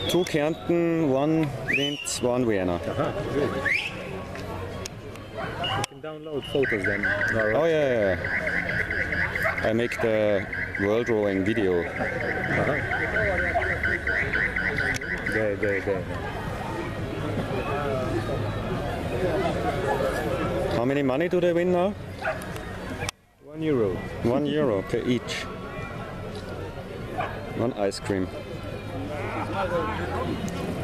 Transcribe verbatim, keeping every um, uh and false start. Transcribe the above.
Two Kärnten, one Linz, one Vienna. Uh-huh, really. You can download photos then. Right? Oh yeah, yeah, yeah. I make the world rowing video. Uh-huh. There, there, there. How many money do they win now? One euro. One euro per each. One ice cream.